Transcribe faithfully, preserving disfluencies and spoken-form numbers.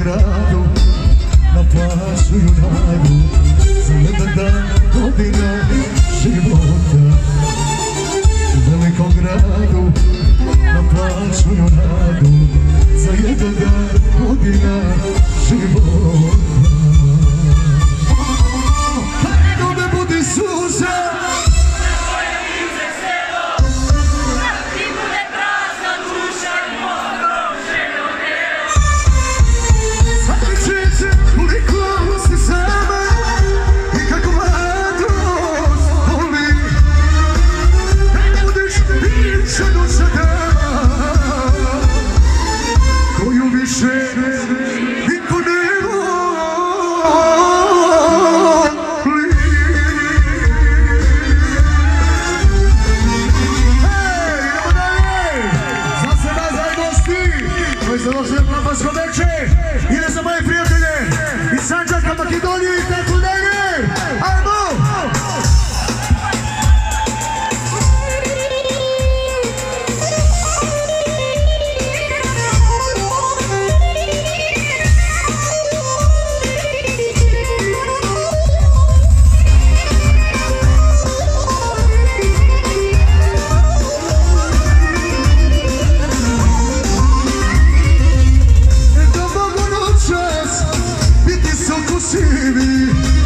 gradu, na plaću junaru, za jedan dan godina života. U velikom gradu, na plaću junaru, za jedan dan godina života. Hajde me budi suza, založujem Lambasko veče, ide za moje prijatelje iz Sandžaka, Makedonije i tako dalje. Ajmo! Biti su kusivi